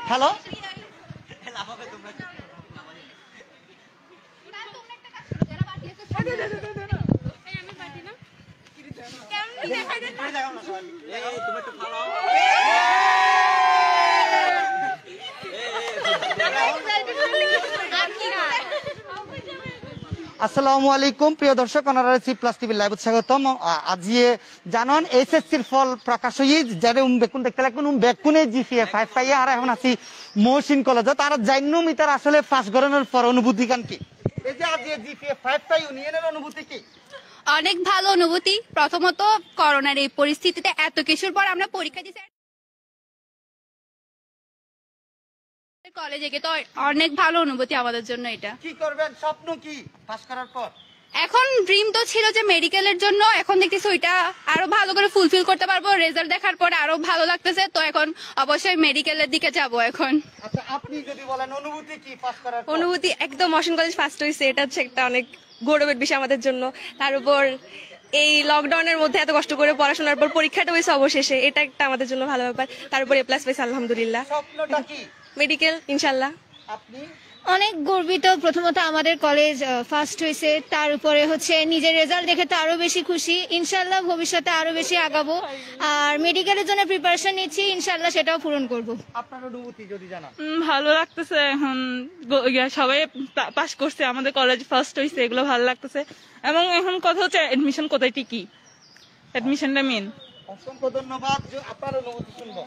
Hello আসসালামু আলাইকুম প্রিয় দর্শক অনারারি প্লাস টিভি লাইভ স্বাগতম আজি জানন এইচএসসির ফল প্রকাশ হই যারে বেকুন দেখতে লাগুন বেকুনে জিপিএ 5 পাইয়া আর এখন আছি মহসিন কলেজে তার জাইন্নু মিটার আসলে পাস করানোর পর অনুভূতি কান কি এই যে আজি জিপিএ 5 পাই ইউনিয়নের অনুভূতি কি অনেক ভালো অনুভূতি প্রথমত করোনার এই পরিস্থিতিতে এত কিছুর পর আমরা পরীক্ষা দিছি কলেজে গিয়ে তো অনেক ভালো অনুভূতি আমাদের জন্য এটা কি করবেন স্বপ্ন কি পাস করার পর এখন ড্রিম তো ছিল যে মেডিকেলের জন্য এখন দেখতেছি ওইটা আরো ভালো করে ফুলফিল করতে পারবো রেজাল্ট দেখার পরে আরো ভালো লাগতেছে তো এখন অবশ্যই মেডিকেলের দিকে যাব এখন আচ্ছা আপনি যদি বলেন অনুভূতি কি পাস করার পর অনুভূতি একদম মহসিন কলেজ ফার্স্ট হইছে এটা হচ্ছে একটা অনেক গৌরবের বিষয় আমাদের জন্য তার উপর এই লকডাউনের মধ্যে এত কষ্ট করে পড়াশোনার পর পরীক্ষাটা হয়েছে অবশেষে এটা একটা আমাদের জন্য ভালো ব্যাপার তার উপর এ+ পাইছি আলহামদুলিল্লাহ স্বপ্নটা কি মেডিকেল ইনশাআল্লাহ আপনি অনেক গর্বিত প্রথমত আমাদের কলেজ ফার্স্ট হয়েছে তার উপরে হচ্ছে নিজের রেজাল্ট দেখে তো আরো বেশি খুশি ইনশাআল্লাহ ভবিষ্যতে আরো বেশি আগাবো আর মেডিকেলের জন্য প্রিপারেশন নিচ্ছি ইনশাআল্লাহ সেটাও পূরণ করব আপনার অনুভূতি যদি জানান ভালো লাগতেছে এখন সবাই পাস করছে আমাদের কলেজ ফার্স্ট হইছে এগুলো ভালো লাগতেছে এবং এখন কথা হচ্ছে এডমিশন কোথায় টিকি এডমিশনটা মেন অসংখ্য ধন্যবাদ আপনার অনুভূতি শুনবো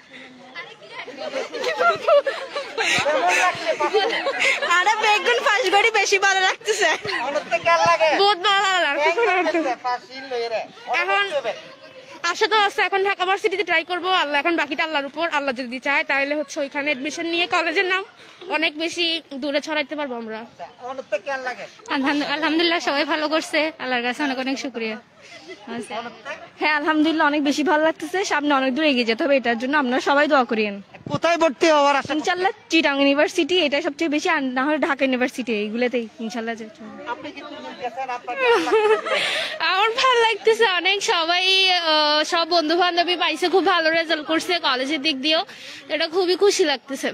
আরে বেগুন পাস করি বেশি ভালো লাগতেছে বহুত ভালো লাগতেছে এখন আশা তো আছে এখন ঢাকা ভার্সিটিতে ট্রাই করবো আল্লাহ এখন বাকিটা আল্লাহর উপর আল্লাহ যদি চায় তাহলে হচ্ছে ওইখানে এডমিশন নিয়ে কলেজের নাম অনেক বেশি দূরে ছড়াইতে পারবো আমরা আলহামদুলিল্লাহ সবাই ভালো করছে আল্লাহর কাছে অনেক অনেক শুকরিয়া হ্যাঁ আলহামদুলিল্লাহ অনেক বেশি ভালো লাগতেছে সামনে অনেক দূর এগিয়ে যেতে হবে এটার জন্য আপনারা সবাই দোয়া করেন কোথায় ভর্তি হওয়ার আশা ইনশাআল্লাহ চিটাং ইউনিভার্সিটি এটা সবচেয়ে বেশি আর না হলে ঢাকা ইউনিভার্সিটি এইগুলোতেই ইনশাআল্লাহ আপনি কি গেছেন আপনার আমার ভালো লাগতেছে অনেক সবাই সব বন্ধু বান্ধবী পাইছে খুব ভালো রেজাল্ট করছে কলেজের দিক দিয়েও এটা খুবই খুশি লাগতেছে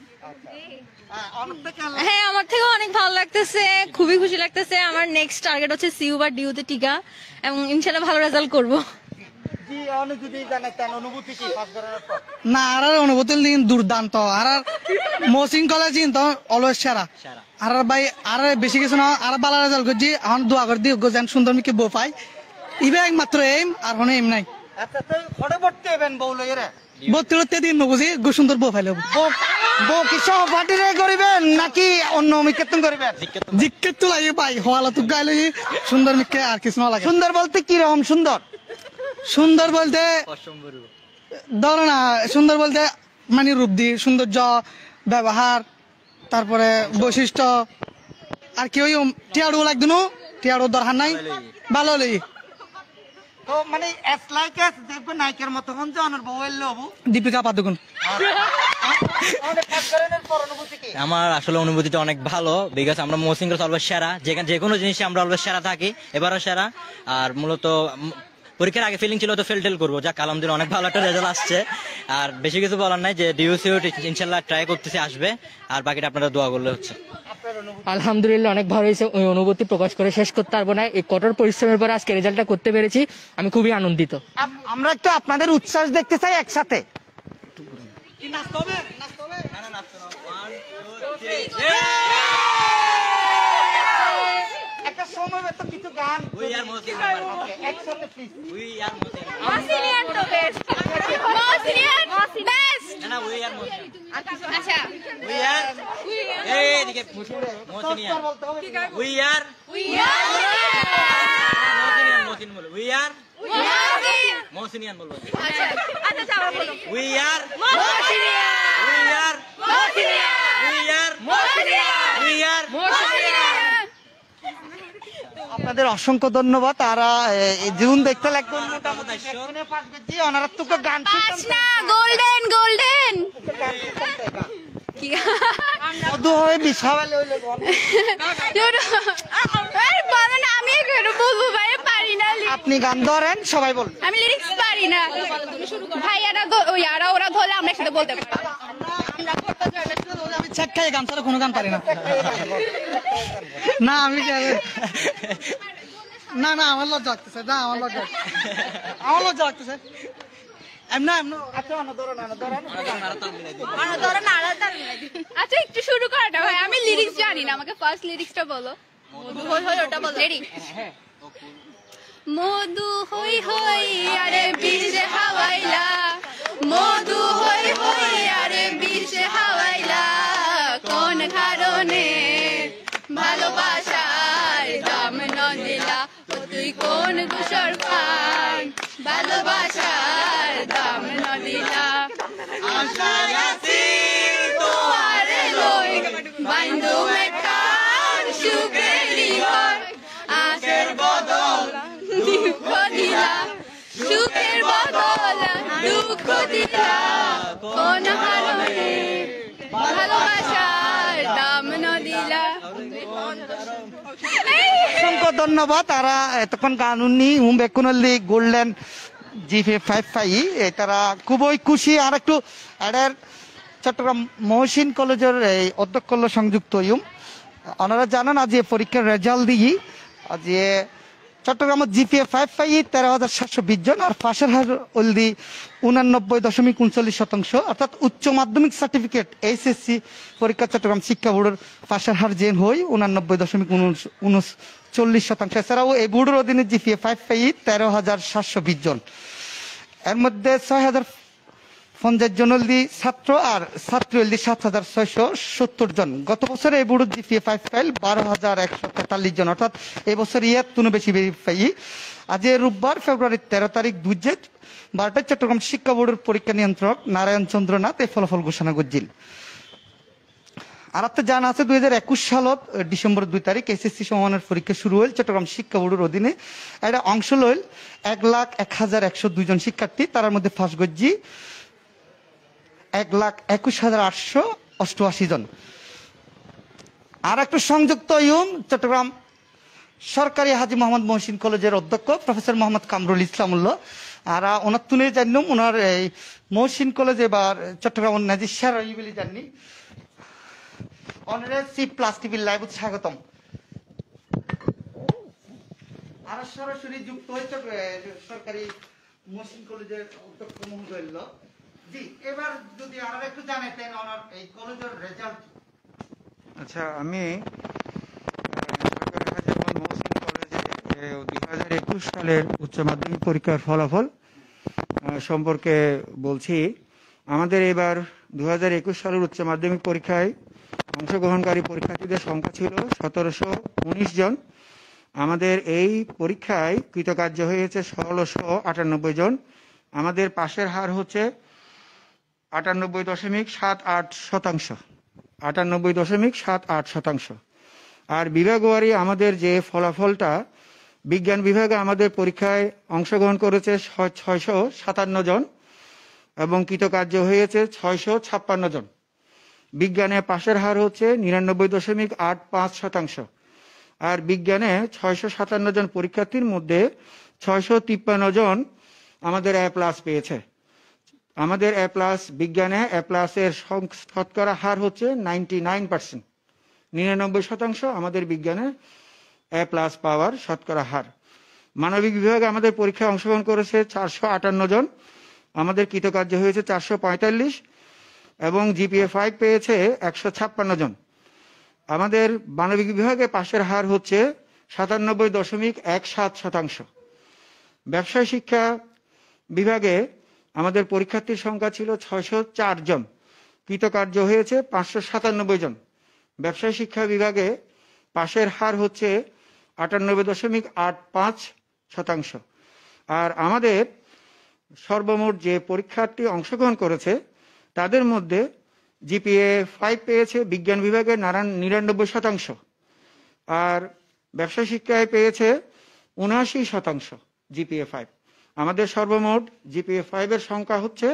হ্যাঁ আমার থেকেও অনেক ভালো লাগতেছে খুবই খুশি লাগতেছে আমার নেক্সট টার্গেট হচ্ছে সিইউ বা ডিইউতে টিকা এবং ইনশাআল্লাহ ভালো রেজাল্ট করব জি অনুভূতি জানাতেন অনুভূতি কি পাস করার পর না আর অনুভূতি দুর্দান্ত আর মহসিন কলেজ তো অলওয়েজ সেরা আর ভাই আর বেশি কিছু না আর ভালো রেজাল্ট করছি এখন দোয়া করে দিই যেন সুন্দর মিকে বউ পাই ইবে একমাত্র এম আর কোনো এম নাই আচ্ছা তো খড়ে ভর্তি হবেন বউ লইরে বত্রিশতে দিন বুঝি সুন্দর বউ পাইলে বউ কি সহপাঠীরে করিবেন নাকি অন্য মিকেতন করিবেন জিজ্ঞেস তো লাগে ভাই হওয়ালা তো গাইলে সুন্দর মিকে আর কিছু না লাগে সুন্দর বলতে কি রকম সুন্দর সুন্দর বলতে ধরো না সুন্দর বলতে মানে রূপ দি সৌন্দর্য ব্যবহার তারপরে বৈশিষ্ট্য আর কি ওই টিয়াড়ু লাগতো না টিয়াড়ু দরকার নাই ভালো লেগে তো মানে এস লাইক এস দেখবে নায়িকার মতো হন যে অনর বউ এলো হবু দীপিকা পাদুকোন আমার আসলে অনুভূতিটা অনেক ভালো বিকজ আমরা মহসিন কলেজ অলওয়েজ সেরা যেখানে যে কোনো জিনিসে আমরা অলওয়েজ সেরা থাকি এবারও সেরা আর মূলত পরীক্ষার আগে ফিলিং ছিল তো ফেল টেল করবো যাক আলহামদুলিল্লাহ অনেক ভালো একটা রেজাল্ট আসছে আর বেশি কিছু বলার নাই যে ডিইউসিও ইনশাল্লাহ ট্রাই করতেছি আসবে আর বাকিটা আপনারা দোয়া করলে হচ্ছে আলহামদুলিল্লাহ অনেক ভালো হয়েছে ওই অনুভূতি প্রকাশ করে শেষ করতে পারবো না এই কঠোর পরিশ্রমের পর আজকে রেজাল্টটা করতে পেরেছি আমি খুবই আনন্দিত আমরা একটু আপনাদের উচ্ছ্বাস দেখতে চাই একসাথে একটা সময় তো কিছু গান একসাথে প্লিজ মহসিনিয়ান তো বেস্ট মহসিনিয়ান বেস্ট না উই আর আচ্ছা উই আর এই দিকে মহসিনিয়ান উই আর মহসিন বলো উই আর মহসিনিয়ান বলো আচ্ছা আচ্ছা আবার বলো we are Mohsinian we are Mohsinian we are Mohsinian we are Mohsinian আপনাদের অসংখ্য ধন্যবাদ আর জীবন দেখতে লাগবে মোটামুটি এখানে পাঁচ বেজি ওনারা তো গান পাঁচ না গোল্ডেন গোল্ডেন কি মধু হয়ে বিছাওয়ালে হইলে আরে বলেন আমি কেন বলবো ভাই পারি না আপনি গান ধরেন সবাই বলুন আমি লিরিক্স পারি না ভাইয়ারা ওরা ধরলে আমরা একসাথে বলতে পারি আমি চেক খাই গান ছাড়া কোনো গান পারি না। না আমি না না আমার লজ্জা লাগতেছে, না আমার লজ্জা লাগতেছে। আচ্ছা একটু শুরু করাটা ভাই, আমি লিরিক্স জানি না, আমাকে ফার্স্ট লিরিক্সটা বলো। ওটা বলো। রেডি? মধু হই হই আরে বিষে হাওয়াইলা, মধু হই হই আরে বিষে হাওয়াইলা, কোন কারণে ভালোবাসার দাম ন দিলা, ও তুই কোন দোষর খান ভালোবাসার দাম ন দিলা, আশায় আছি তোয়ারে লই বাইন্দু মেকান সুখেরি হয়, আশের বদল দুঃখ দিলা, সুখের বদল দুঃখ দিলা, কোন কারণে ভালোবাসার দাম ন দিলা। অসংখ্য ধন্যবাদ। তারা এতক্ষণ গান উনি বেকুনল্লি গোল্ডেন GPA55 তারা খুবই খুশি। আর একটু এদের চট্টগ্রাম মহসিন কলেজের এই অধ্যক্ষ সংযুক্ত ওনারা জানান আজ পরীক্ষার রেজাল্ট দিই আজ চট্টগ্রামের GPA55 13,720 জন, আর পাশের হার অলদি 89.39%, অর্থাৎ উচ্চ মাধ্যমিক সার্টিফিকেট HSC পরীক্ষা চট্টগ্রাম শিক্ষা বোর্ডের পাশের হার জেন হই 89.39%। এছাড়াও এই বোর্ডের অধীনে GPA55 13,720 জন, এর মধ্যে 6,050 জন অলদি ছাত্র আর ছাত্রী অলদি 7,670 জন। গত বছর এই বোর্ডের GPA55 12,143 জন, অর্থাৎ এই বছর তুনো বেশি পাই। আজ রোববার ফেব্রুয়ারি 13 তারিখ 2012 চট্টগ্রাম শিক্ষা বোর্ডের পরীক্ষা নিয়ন্ত্রক নারায়ণ চন্দ্রনাথ এই ফলাফল ঘোষণা করছিল। আর আপনার জানা আছে 2021 সালত ডিসেম্বর 2 তারিখ SSC সমমানের পরীক্ষা শুরু হইল চট্টগ্রাম শিক্ষা বোর্ডের অধীনে। এটা অংশ লইল 1,01,102 জন শিক্ষার্থী, তার মধ্যে ফার্স্ট গজ্জি 1,21,888 জন। আর একটু সংযুক্ত চট্টগ্রাম সরকারি হাজী মোহাম্মদ মহসিন কলেজের অধ্যক্ষ প্রফেসর মোহাম্মদ কামরুল ইসলামুল্লাহ, আর ওনার তুলে জানিম ওনার এই মহসিন কলেজ এবার চট্টগ্রাম নাজির স্যার বলে জানি অনারের C+TV লাইভ স্বাগতম। আর সরাসরি যুক্ত হয়েছে সরকারি মহসিন কলেজের অধ্যক্ষ মহোদয়। জি, এবার যদি আর একটু জানাতেন ওনার এই কলেজের রেজাল্ট। আচ্ছা, আমি সরকারি হাজী মোহাম্মদ মহসিন কলেজে 2021 সালের উচ্চ মাধ্যমিক পরীক্ষার ফলাফল সম্পর্কে বলছি। আমাদের এবার 2021 সালের উচ্চ মাধ্যমিক পরীক্ষায় অংশগ্রহণকারী পরীক্ষার্থীদের সংখ্যা ছিল 1719 জন। আমাদের এই পরীক্ষায় কৃতকার্য হয়েছে 1698 জন। আমাদের পাশের হার হচ্ছে 98.78%, 98.78%। আর বিভাগওয়ারি আমাদের যে ফলাফলটা, বিজ্ঞান বিভাগে আমাদের পরীক্ষায় অংশগ্রহণ করেছে 657 জন এবং কৃতকার্য হয়েছে 656 জন। বিজ্ঞানে পাশের হার হচ্ছে 99.85%। আর বিজ্ঞানে 657 জন পরীক্ষার্থীর মধ্যে 653 জন আমাদের A+ পেয়েছে। আমাদের A+ বিজ্ঞানে A+ এর শতকরা হার হচ্ছে 99%, 99% আমাদের বিজ্ঞানে A+ পাওয়ার শতকরা হার। মানবিক বিভাগে আমাদের পরীক্ষায় অংশগ্রহণ করেছে 458 জন, আমাদের কৃতকার্য হয়েছে 445 এবং GPA5 পেয়েছে 156 জন। আমাদের মানবিক বিভাগে পাশের হার হচ্ছে 97.17%। ব্যবসায় শিক্ষা বিভাগে আমাদের পরীক্ষার্থীর সংখ্যা ছিল 604 জন, কৃতকার্য হয়েছে 597 জন। ব্যবসায় শিক্ষা বিভাগে পাশের হার হচ্ছে 98.85%। আর আমাদের সর্বমোট যে পরীক্ষার্থী অংশগ্রহণ করেছে তাদের মধ্যে GPA5 পেয়েছে বিজ্ঞান বিভাগে 99%, আর ব্যবসা শিক্ষায় পেয়েছে 79% GPA5। আমাদের সর্বমোট GPA5 এর সংখ্যা হচ্ছে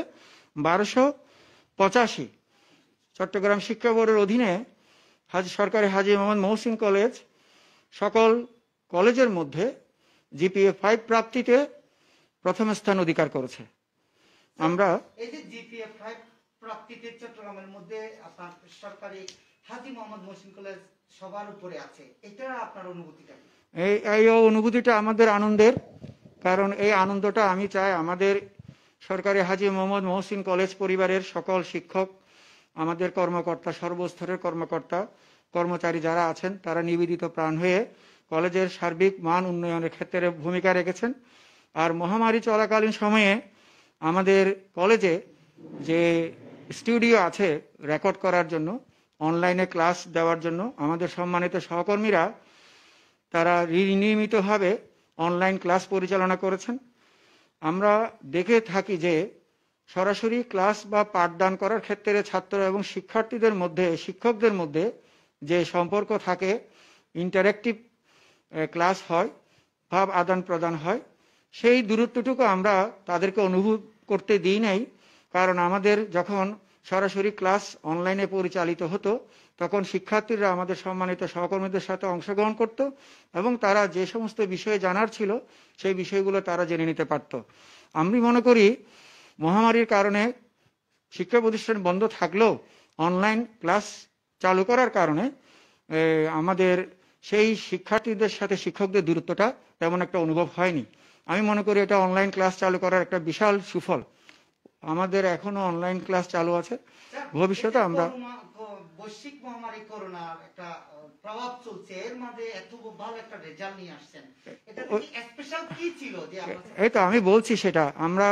1285। চট্টগ্রাম শিক্ষা বোর্ডের অধীনে সরকারি হাজী মোহাম্মদ মহসিন কলেজ সকল কলেজের মধ্যে GPA5 প্রাপ্তিতে প্রথম স্থান অধিকার করেছে। আমরা এই যে GPA5 প্রাপ্তিতে চট্টগ্রামের মধ্যে আপনার সরকারি হাজী মোহাম্মদ মহসিন কলেজ সবার উপরে আছে, এটা আপনার অনুভূতিটা কি? এই অনুভূতিটা আমাদের আনন্দের, কারণ এই আনন্দটা আমি চাই আমাদের সরকারি হাজী মোহাম্মদ মহসিন কলেজ পরিবারের সকল শিক্ষক, আমাদের কর্মকর্তা, সর্বস্তরের কর্মকর্তা কর্মচারী যারা আছেন তারা নিবেদিত প্রাণ হয়ে কলেজের সার্বিক মান উন্নয়নের ক্ষেত্রে ভূমিকা রেখেছেন। আর মহামারী চলাকালীন সময়ে আমাদের কলেজে যে স্টুডিও আছে রেকর্ড করার জন্য, অনলাইনে ক্লাস দেওয়ার জন্য আমাদের সম্মানিত সহকর্মীরা তারা নিয়মিতভাবে অনলাইন ক্লাস পরিচালনা করেছেন। আমরা দেখে থাকি যে সরাসরি ক্লাস বা পাঠদান করার ক্ষেত্রে ছাত্র এবং শিক্ষার্থীদের মধ্যে, শিক্ষকদের মধ্যে যে সম্পর্ক থাকে, ইন্টারেক্টিভ ক্লাস হয়, ভাব আদান প্রদান হয়, সেই দূরত্বটুকু আমরা তাদেরকে অনুভব করতে দিই নাই। কারণ আমাদের যখন সরাসরি ক্লাস অনলাইনে পরিচালিত হতো তখন শিক্ষার্থীরা আমাদের সম্মানিত সহকর্মীদের সাথে অংশগ্রহণ করত এবং তারা যে সমস্ত বিষয়ে জানার ছিল সেই বিষয়গুলো তারা জেনে নিতে পারত। আমি মনে করি মহামারীর কারণে শিক্ষা প্রতিষ্ঠান বন্ধ থাকলেও অনলাইন ক্লাস চালু করার কারণে আমাদের সেই শিক্ষার্থীদের সাথে শিক্ষকদের দূরত্বটা তেমন একটা অনুভব হয়নি। আমি মনে করি এটা অনলাইন ক্লাস চালু করার একটা বিশাল সুফল। আমাদের এখনো অনলাইন ক্লাস চালু আছে, ভবিষ্যতে আমরা বৈশ্বিক মহামারী করোনার একটা প্রভাব চলছে, এর মাঝে এত ভালো একটা রেজাল্ট নিয়ে আসছেন, এটা স্পেশাল কি ছিল? যে এই তো আমি বলছি, সেটা আমরা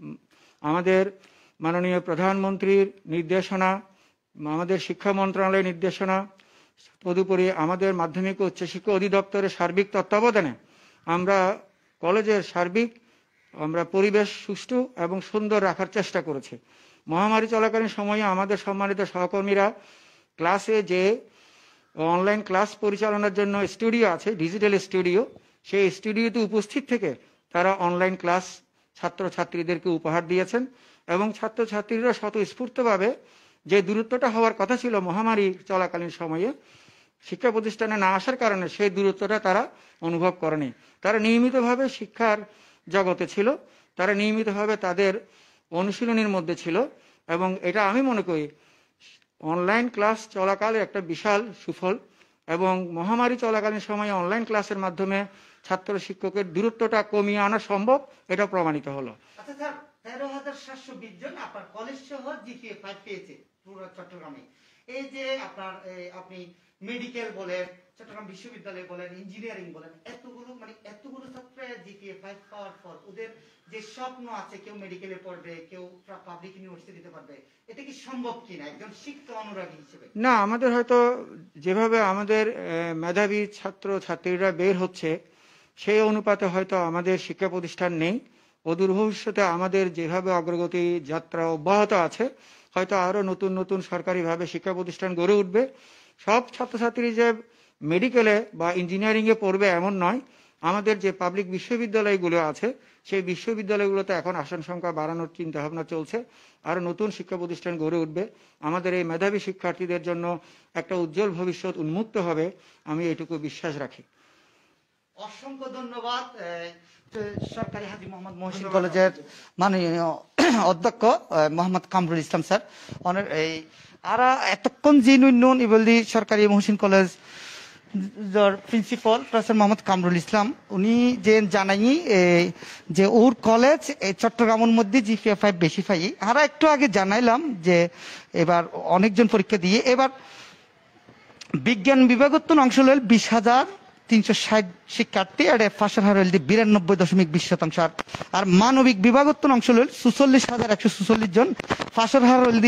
আমাদের মাননীয় প্রধানমন্ত্রীর নির্দেশনা, আমাদের শিক্ষা মন্ত্রণালয়ের নির্দেশনা, তদুপরি আমাদের মাধ্যমিক ও উচ্চশিক্ষা অধিদপ্তরের সার্বিক তত্ত্বাবধানে আমরা কলেজের সার্বিক আমরা পরিবেশ সুষ্ঠু এবং সুন্দর রাখার চেষ্টা করেছি। মহামারী চলাকালীন সময়ে আমাদের সম্মানিত সহকর্মীরা ক্লাসে যে অনলাইন ক্লাস পরিচালনার জন্য স্টুডিও আছে, ডিজিটাল স্টুডিও, সেই স্টুডিওতে উপস্থিত থেকে তারা অনলাইন ক্লাস ছাত্রছাত্রীদেরকে উপহার দিয়েছেন এবং ছাত্রছাত্রীরা স্বতঃস্ফূর্তভাবে যে দূরত্বটা হওয়ার কথা ছিল মহামারী চলাকালীন সময়ে শিক্ষা প্রতিষ্ঠানে না আসার কারণে সেই দূরত্বটা তারা অনুভব করেনি। তারা নিয়মিতভাবে শিক্ষার জগতে ছিল, তারা নিয়মিতভাবে তাদের অনুশীলনের মধ্যে ছিল এবং এটা আমি মনে করি অনলাইন ক্লাস চলাকালে একটা বিশাল সুফল এবং মহামারী চলাকালীন সময়ে অনলাইন ক্লাসের মাধ্যমে ছাত্র শিক্ষকের দূরত্বটা কমিয়ে আনা সম্ভব, এটা প্রমাণিত হলো। আচ্ছা স্যার, 13,720 জন আপনার কলেজ সহ জিপিএ 5 পেয়েছে পুরো চট্টগ্রামে। এই যে আপনার আপনি মেডিকেল বলেন, চট্টগ্রাম বিশ্ববিদ্যালয় বলেন, ইঞ্জিনিয়ারিং বলেন, এতগুলো ছাত্র জিপিএ 5 পাওয়ার পর ওদের যে স্বপ্ন আছে, কেউ মেডিকেলে পড়বে, কেউ পাবলিক ইউনিভার্সিটিতে পড়বে, এটা কি সম্ভব কিনা একজন শিক্ষা অনুরাগী হিসেবে? না, আমাদের হয়তো যেভাবে আমাদের মেধাবী ছাত্র ছাত্রীরা বের হচ্ছে সেই অনুপাতে হয়তো আমাদের শিক্ষা প্রতিষ্ঠান নেই। অদূর ভবিষ্যতে আমাদের যেভাবে অগ্রগতি যাত্রা অব্যাহত আছে হয়তো আরো নতুন নতুন সরকারিভাবে শিক্ষা প্রতিষ্ঠান গড়ে উঠবে। সব ছাত্রছাত্রী যে মেডিকেলে বা ইঞ্জিনিয়ারিং এ পড়বে এমন নয়। আমাদের যে পাবলিক বিশ্ববিদ্যালয়গুলো আছে সেই বিশ্ববিদ্যালয়গুলোতে এখন আসন সংখ্যা বাড়ানোর চিন্তা ভাবনা চলছে, আরো নতুন শিক্ষা প্রতিষ্ঠান গড়ে উঠবে। আমাদের এই মেধাবী শিক্ষার্থীদের জন্য একটা উজ্জ্বল ভবিষ্যৎ উন্মুক্ত হবে, আমি এটুকু বিশ্বাস রাখি। অসংখ্য ধন্যবাদ সরকারি হাজী মোহাম্মদ মহসিন কলেজের মাননীয় অধ্যক্ষ মোহাম্মদ কামরুল ইসলাম স্যার। আর এতক্ষণ যে নুন ইবলদি সরকারি Mohsin college principal professor Mohammad Kamrul Islam উনি যে জানাই যে ওর কলেজ চট্টগ্রামের মধ্যে জিপিএ 5 বেশি পাই। আর একটু আগে জানাইলাম যে এবার অনেকজন পরীক্ষা দিয়ে এবার বিজ্ঞান বিভাগত অংশ লইল 20,360 শিক্ষার্থী, আর ফাঁসের হার হইল 92.20%। আর মানবিক বিভাগত অংশ লইল 44,144 জন, ফাঁসের হার হইল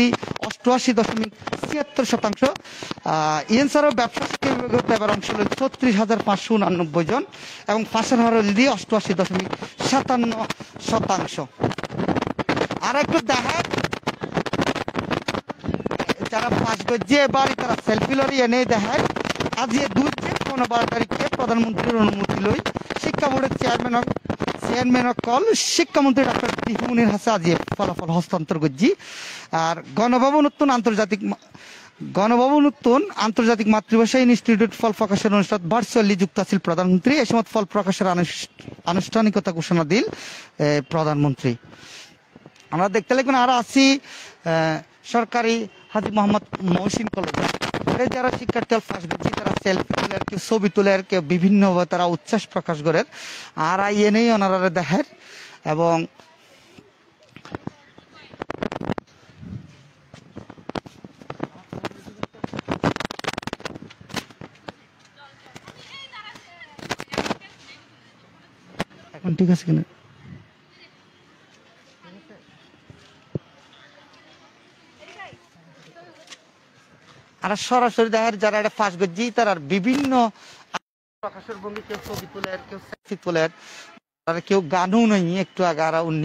88.76%। এনসারও ব্যবসা শিক্ষা বিভাগত এবার অংশ লইল 36,589 জন এবং ফাঁসের হার হইল 88.57%। আর একটু দেখা যারা পাঁচ গজ্জে বাড়ি তারা সেলফি লরি এনে দেখায়। আজ 2/15 তারিখে প্রধানমন্ত্রীর অনুমতি লই শিক্ষা বোর্ডের চেয়ারম্যান কল শিক্ষামন্ত্রী ডক্টর দিহিমুনির হাসে আজ ফলাফল হস্তান্তর করছি। আর গণভবন উত্তন আন্তর্জাতিক মাতৃভাষা ইনস্টিটিউট ফল প্রকাশের অনুষ্ঠান ভার্চুয়ালি যুক্ত আছিল প্রধানমন্ত্রী। এই সময় ফল প্রকাশের আনুষ্ঠানিকতা ঘোষণা দিল প্রধানমন্ত্রী। আমরা দেখতে লাগবেন আর আছি সরকারি হাজী মোহাম্মদ মহসিন কলেজ যারা শিক্ষার্থী ফার্স্ট বেঞ্চি তারা সেলফি তুলে কেউ ছবি তুলে কেউ বিভিন্নভাবে তারা উচ্ছ্বাস প্রকাশ করে আর এনেই ওনারা দেখেন এবং এখন ঠিক আছে কিনা আর সরাসরি দেখার যারা এটা ফাঁস গজি তারা বিভিন্ন প্রকাশের ভঙ্গি কেউ ছবি তোলে কেউ সেলফি তোলে আর কেউ গানও নেই একটু আগে আর উনি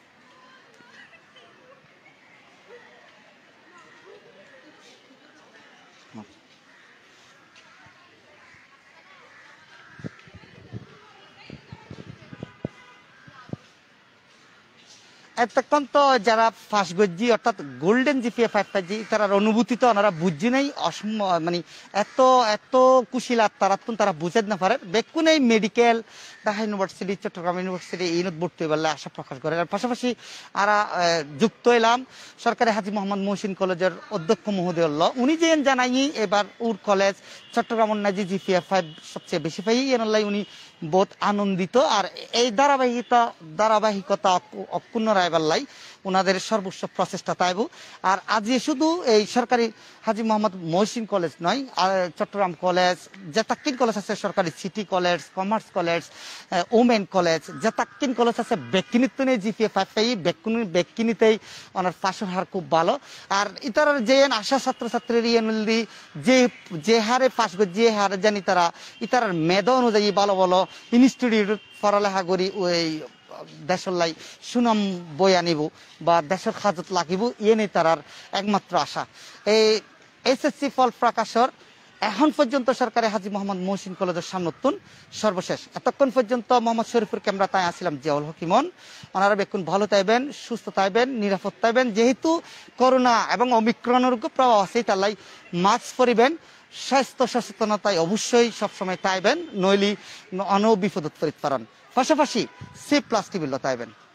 এতক্ষণ তো যারা ফার্স্ট গজি অর্থাৎ গোল্ডেন জিপিএ 5 জি তার অনুভূতি তো ওনারা বুঝি নাই মানে এত এত কুশিলাত তারা বুঝে না পারে বেকুন এই medical Dhaka university Chittagong university ইনত ভর্তি বলে আশা প্রকাশ করে আর পাশাপাশি আরা যুক্ত এলাম সরকারি হাজী মোহাম্মদ মহসিন কলেজের অধ্যক্ষ মহোদয় উনি যে জানাই এবার উর কলেজ চট্টগ্রাম নাজি জিপিএ 5 সবচেয়ে বেশি পাই এনাল্লাই উনি বহুত আনন্দিত আর এই ধারাবাহিকতা অক্ষুণ্ণ রায়বাল্লাই ওনাদের সর্বোচ্চ প্রচেষ্টা তাইব আর আজকে শুধু এই সরকারি হাজী মোহাম্মদ মহসিন কলেজ নয় আর চট্টগ্রাম কলেজ যেতাক্কিন কলেজ আছে সরকারি city college commerce college women college যেতাক্কিন কলেজ আছে বেকিনিত জিপিএ 5 পাই বেকিনিতেই ওনার পাশের হার খুব ভালো আর ইতার যে আশা ছাত্রছাত্রীর যে হারে পাশ যে হারে জানি তারা ইতার মেধা অনুযায়ী ভালো ভালো ইনস্টিটিউট পড়ালেখা করি ওই দেশের লাই সুনাম বই আনিব বা দেশের হাজত লাগিব ইয়ে নেই তার একমাত্র আশা এই এসএসসি ফল প্রকাশর এখন পর্যন্ত সরকারি হাজী মোহাম্মদ মহসিন কলেজের সামনতুন সর্বশেষ এতক্ষণ পর্যন্ত মোহাম্মদ শরীফুর ক্যামেরা তাই আসছিলাম জিয়াউল হকিমন ওনারা বেকুন ভালো তাইবেন সুস্থ তাইবেন নিরাপদ তাইবেন যেহেতু করোনা এবং অমিক্রণের প্রভাব আছে তাই মাস্ক পরিবেন স্বাস্থ্য সচেতনতায় অবশ্যই সবসময় তাইবেন নইলি অনবিপদত পরিত পারেন পাশাপাশি সি প্লাস টিভি লতাইবেন।